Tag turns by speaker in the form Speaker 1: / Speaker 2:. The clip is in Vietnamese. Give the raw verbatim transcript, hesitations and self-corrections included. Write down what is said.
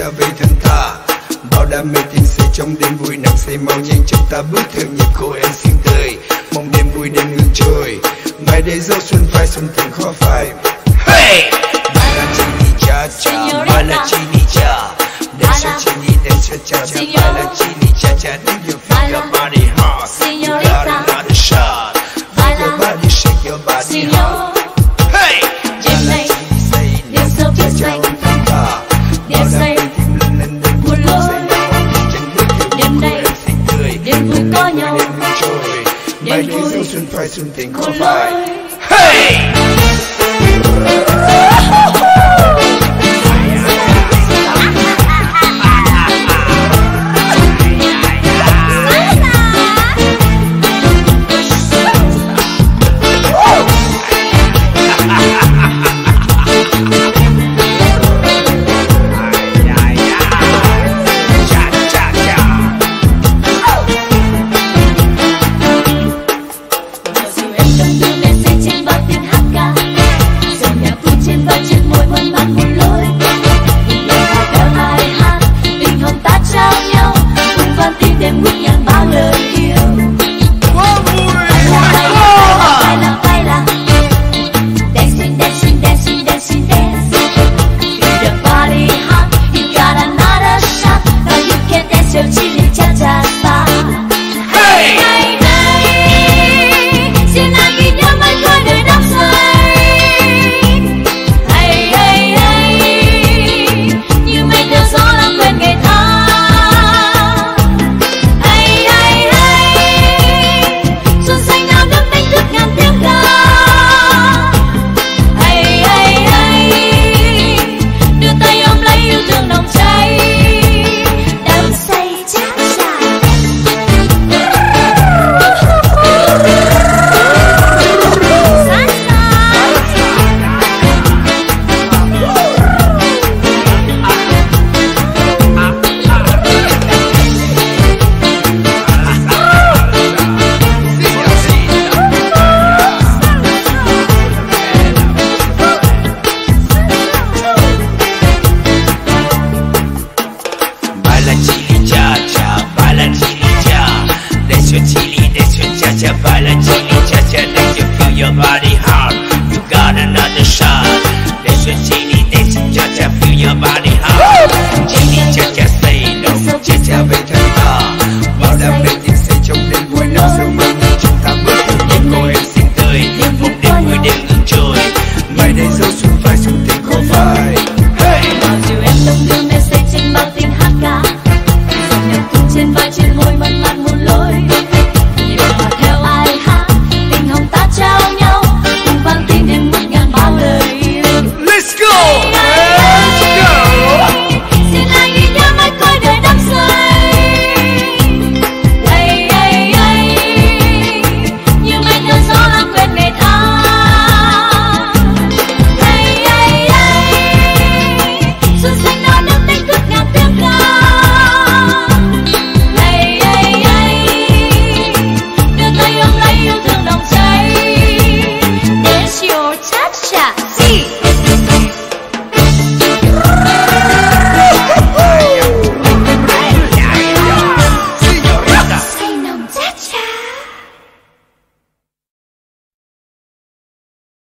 Speaker 1: trở về thân thà. Bao đam mê tình say trong đêm vui nắng say mau nhanh chúng ta bước theo nhịp cô em xinh tươi. Mong đêm vui đêm ngừng trôi, ngày đây dấu xuân phai xuân tình khó phai. Hey! Bala Chile Cha Cha, Bala Chile Cha. Dance your Chile, dance your cha cha. Bala Chile Cha Cha, do you feel your body hot? You got another shot. Move your body, shake your body hot. Hey!
Speaker 2: Đêm nay đêm sâu biết xanh, đêm say buồn lối. Đêm nay đêm vui có nhau, đêm vui
Speaker 1: xuân phai xuân tình khó phai.